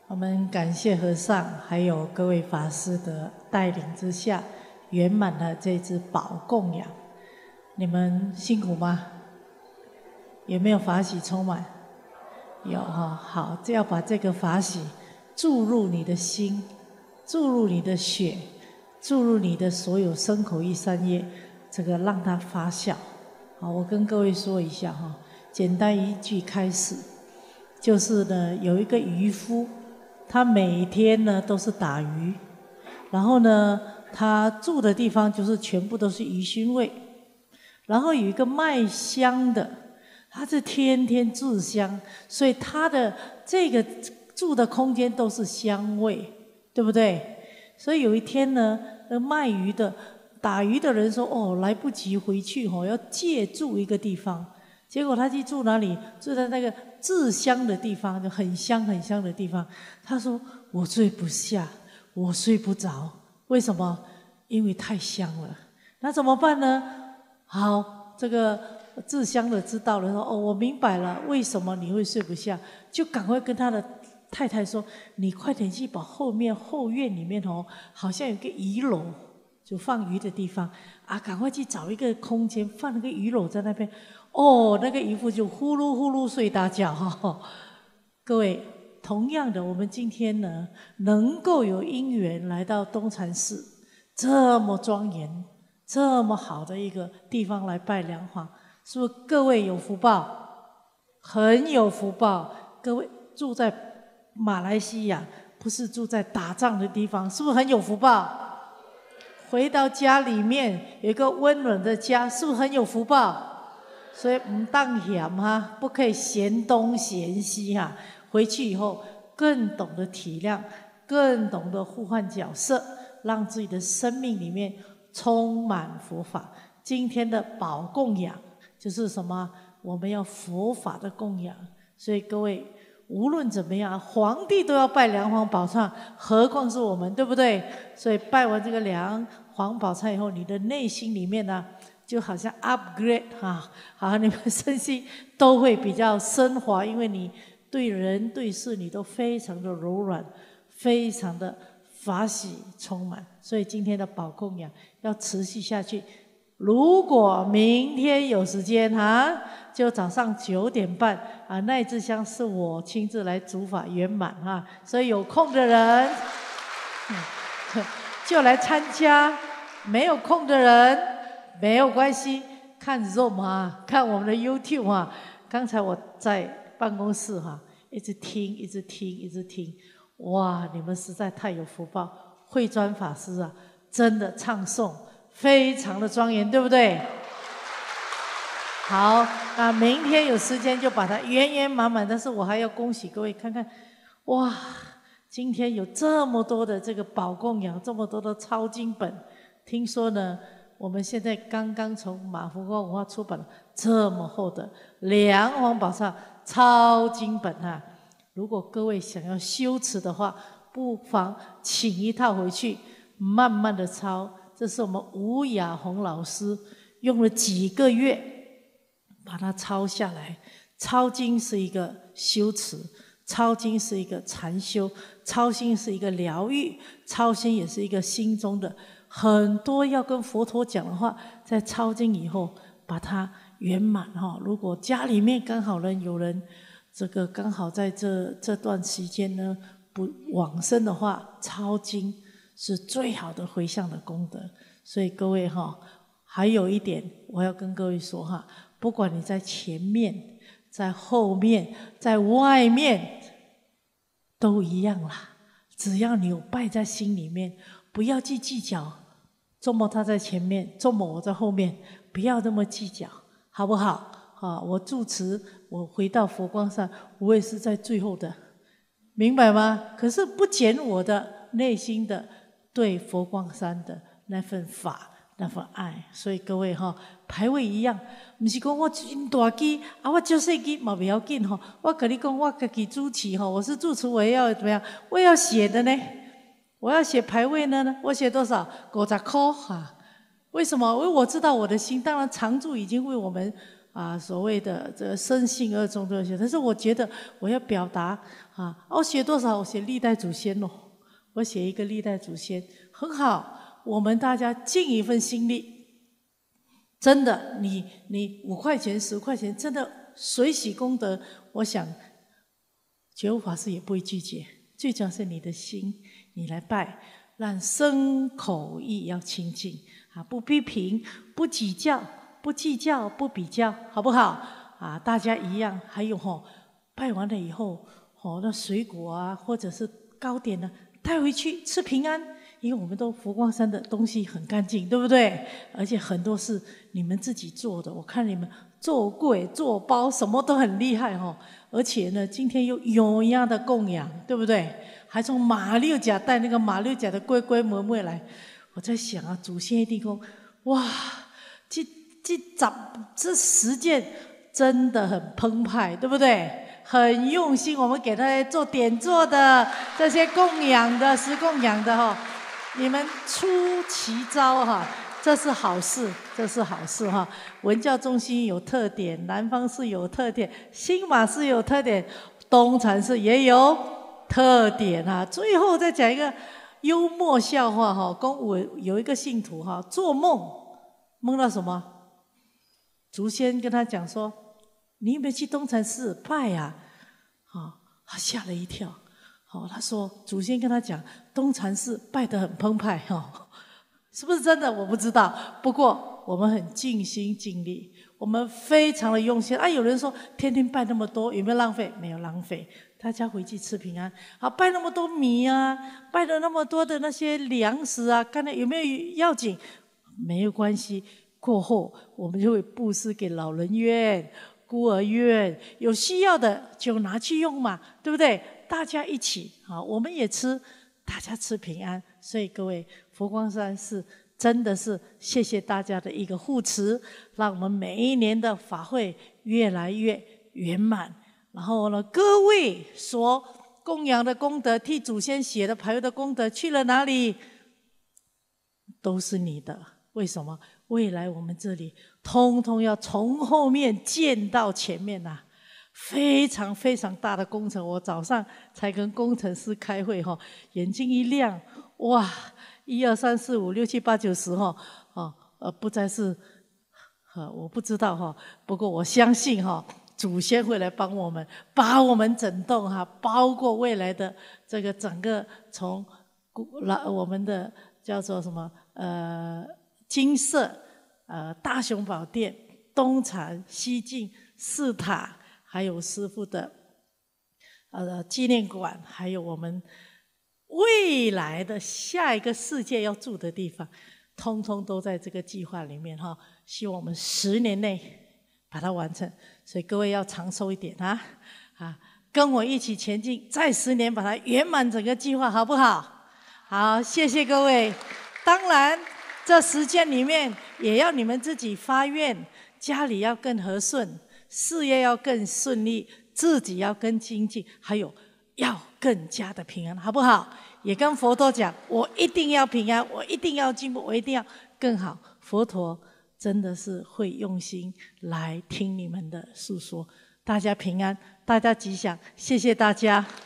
我们感谢和尚还有各位法师的带领之下，圆满了这支宝供养。你们辛苦吗？有没有法喜充满？有哈，好，就要把这个法喜注入你的心，注入你的血，注入你的所有身口意三业，这个让它发酵。好，我跟各位说一下哈，简单一句开始，就是呢，有一个渔夫。他每天呢都是打鱼，然后呢，他住的地方就是全部都是鱼腥味。然后有一个卖香的，他是天天制香，所以他的这个住的空间都是香味，对不对？所以有一天呢，那卖鱼的、打鱼的人说：“哦，来不及回去哦，要借住一个地方。”结果他去住哪里？住在那个制香的地方，就很香很香的地方。他说：“我睡不下，我睡不着，为什么？因为太香了。”那怎么办呢？好，这个制香的知道了，说：“哦，我明白了，为什么你会睡不下？”就赶快跟他的太太说：“你快点去把后院里面哦，好像有个鱼篓，就放鱼的地方啊，赶快去找一个空间放那个鱼篓在那边。”哦，那个渔夫就呼噜呼噜睡大觉哈。各位，同样的，我们今天呢，能够有因缘来到东禅寺，这么庄严、这么好的一个地方来拜梁皇，是不是各位有福报？很有福报。各位住在马来西亚，不是住在打仗的地方，是不是很有福报？回到家里面有一个温暖的家，是不是很有福报？所以唔当嫌哈，不可以嫌东嫌西哈。回去以后更懂得体谅，更懂得互换角色，让自己的生命里面充满佛法。今天的宝供养就是什么？我们要佛法的供养。所以各位无论怎么样，皇帝都要拜梁皇宝忏，何况是我们，对不对？所以拜完这个梁皇宝忏以后，你的内心里面呢，就好像 upgrade 哈，好，你们身心都会比较升华，因为你对人对事你都非常的柔软，非常的法喜充满。所以今天的宝供养要持续下去。如果明天有时间哈，就早上9点半啊，那一支香是我亲自来主法圆满哈，所以有空的人就来参加，没有空的人。没有关系，看 Zoom 啊，看我们的 YouTube 啊。刚才我在办公室哈，一直听，哇，你们实在太有福报！慧专法师啊，真的唱诵非常的庄严，对不对？好，那明天有时间就把它圆圆满满。但是我还要恭喜各位，看看，哇，今天有这么多的这个宝供养，这么多的抄经本，听说呢。我们现在刚刚从马福光文化出版了这么厚的梁皇宝忏抄经本啊！如果各位想要修持的话，不妨请一套回去，慢慢的抄。这是我们吴雅红老师用了几个月把它抄下来。抄经是一个修持，抄经是一个禅修，抄经是一个疗愈，抄经也是一个心中的。很多要跟佛陀讲的话，在抄经以后把它圆满哈。如果家里面刚好有人这个刚好在这段时间呢不往生的话，抄经是最好的回向的功德。所以各位哈，还有一点我要跟各位说哈，不管你在前面、在后面、在外面，都一样啦。只要你有拜在心里面，不要去计较。周末他在前面，周末我在后面，不要那么计较，好不好？啊，我住持，我回到佛光山，我也是在最后的，明白吗？可是不减我的内心的对佛光山的那份法、那份爱。所以各位哈，排位一样，不是讲我真大机啊，我小细机嘛不要紧哈。我跟你讲，我自己主持哈，我是住持，我也要怎么样？我也要写的呢。我要写牌位呢，我写多少？50块哈。为什么？因为我知道我的心，当然常住已经为我们所谓的这个身性二众都有写，但是我觉得我要表达啊，我写多少？我写历代祖先哦，我写一个历代祖先，很好。我们大家尽一份心力，真的，你5块钱、10块钱，真的随喜功德，我想觉悟法师也不会拒绝。最主要是你的心，你来拜，让身口意要清净啊，不批评，不计较，不计较，不比较，好不好？啊，大家一样。还有拜完了以后，那水果啊，或者是糕点呢，带回去吃平安。因为我们都佛光山的东西很干净，对不对？而且很多是你们自己做的，我看你们做柜、做包，什么都很厉害而且呢，今天又有样的供养，对不对？还从马六甲带那个马六甲的龟龟妹妹来，我在想啊，祖先一定说，哇，这实践真的很澎湃，对不对？很用心，我们给他做点做的这些供养的、施供养的你们出奇招这是好事，这是好事文教中心有特点，南方寺有特点，新马寺有特点，东禅寺也有特点最后再讲一个幽默笑话我有一个信徒做梦到什么？祖先跟他讲说：“你有没有去东禅寺拜呀？”他吓了一跳。他说祖先跟他讲，东禅寺拜得很澎湃是不是真的我不知道，不过我们很尽心尽力，我们非常的用心有人说天天拜那么多有没有浪费？没有浪费，大家回去吃平安拜那么多米啊，拜了那么多的那些粮食啊，看有没有要紧？没有关系，过后我们就会布施给老人院、孤儿院，有需要的就拿去用嘛，对不对？大家一起我们也吃，大家吃平安。所以各位，佛光山是真的是谢谢大家的一个护持，让我们每一年的法会越来越圆满。然后呢，各位所供养的功德，替祖先写的牌位的功德去了哪里？都是你的。为什么？未来我们这里通通要从后面建到前面非常非常大的工程。我早上才跟工程师开会眼睛一亮，哇，1、2、3、4、5、6、7、8、9、10不再是我不知道不过我相信祖先会来帮我们，把我们整栋包括未来的这个整个从我们的叫做什么金色大雄宝殿、东禅、西进、四塔，还有师父的纪念馆，还有我们未来的下一个世界要住的地方，通通都在这个计划里面希望我们10年内把它完成。所以各位要长寿一点跟我一起前进，再10年把它圆满整个计划，好不好？好，谢谢各位。当然这时间里面也要你们自己发愿，家里要更和顺，事业要更顺利，自己要更精进，还有要更加的平安，好不好？也跟佛陀讲，我一定要平安，我一定要进步，我一定要更好。佛陀真的是会用心来听你们的诉说。大家平安，大家吉祥，谢谢大家。